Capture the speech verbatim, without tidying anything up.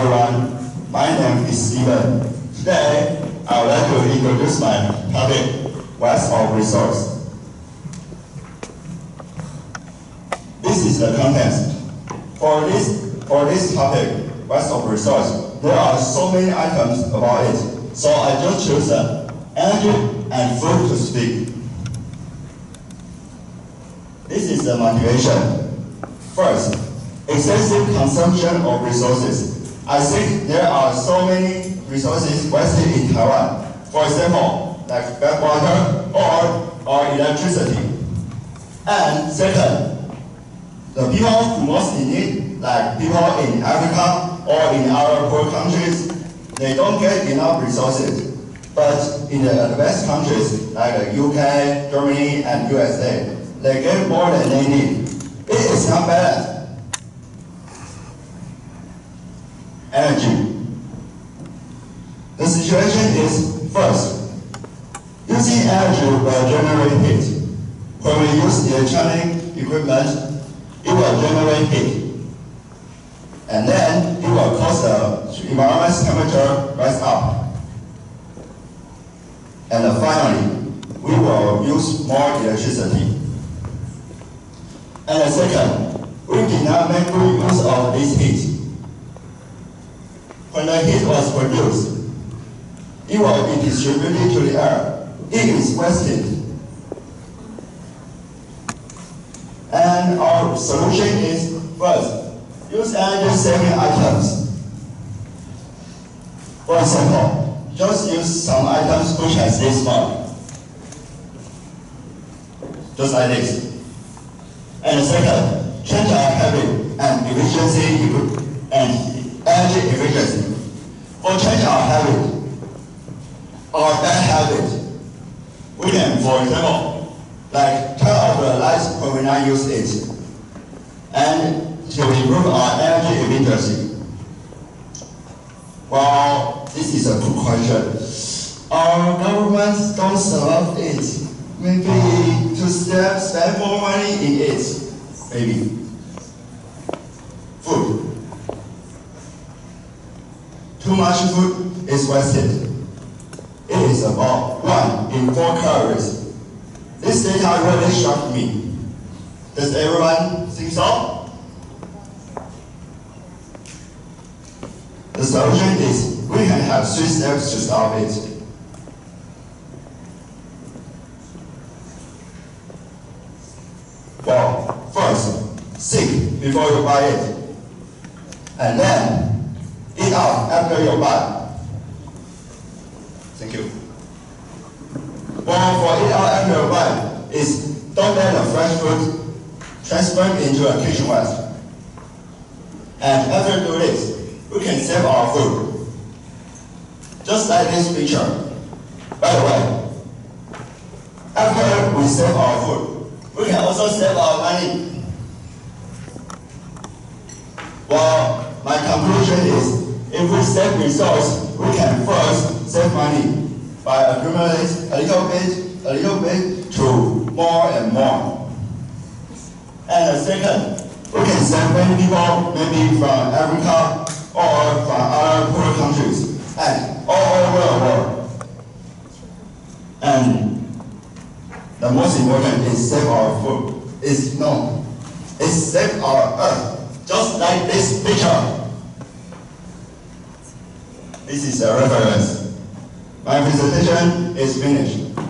everyone, my name is Steven. Today, I would like to introduce my topic, waste of resource. This is the context. For this, for this topic, waste of resource, there are so many items about it, so I just choose uh, energy and food to speak. This is the motivation. First, excessive consumption of resources. I think there are so many resources wasted in Taiwan. For example, like backwater or, or electricity. And second, the people who mostly need, like people in Africa or in our poor countries, they don't get enough resources. But in the advanced countries like the U K, Germany, and U S A, they get more than they need. It is not bad. Energy. The situation is, first, using energy will generate heat. When we use electronic equipment, it will generate heat. And then it will cause the environment's temperature rise up. And finally, we will use more electricity. And second, we did not make good use of this heat. When the heat was produced, it will be distributed to the air. It is wasted. And our solution is, first, use energy-saving items. For example, just use some items which has this one. Just like this. And second, change our habit and efficiency and energy efficiency. For change our habit, our bad habit, we can, for example, like turn off the lights when we not use it, and to improve our energy efficiency. Well, this is a good question. Our governments don't solve it. Maybe to spend, spend more money in it. Maybe. Food. Too much food is wasted. It is about one in four calories. This data really shocked me. Does everyone think so? The solution is we can have three steps to solve it. Well, first, think before you buy it. And then, eat out after you buy. Thank you. Well, for eat out after you buy, is don't let the fresh food transfer into a kitchen waste. And after doing this, we can save our food. Just like this picture. By the way, after we save our food, we can also save our money. Well, my conclusion is, if we save resources, we can first save money by accumulating a little bit, a little bit to more and more. And second, we can save many people, maybe from Africa or from other poor countries, and all over the world. And the most important is save our food. It's no, it's save our earth, just like this picture. This is a reference. My presentation is finished.